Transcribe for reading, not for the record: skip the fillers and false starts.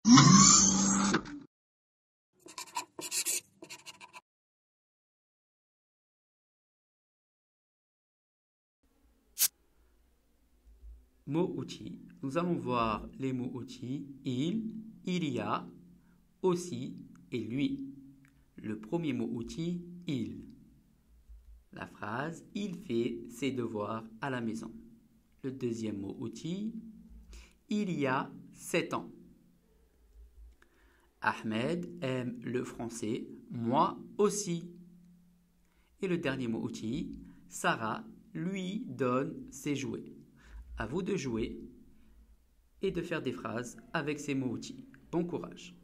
Mots-outils. Nous allons voir les mots-outils il y a, aussi et lui. Le premier mot-outil, il. La phrase il fait ses devoirs à la maison. Le deuxième mot-outil, il y a 7 ans. Ahmed aime le français, moi aussi. Et le dernier mot-outil, Sarah lui donne ses jouets. À vous de jouer et de faire des phrases avec ces mots-outils. Bon courage!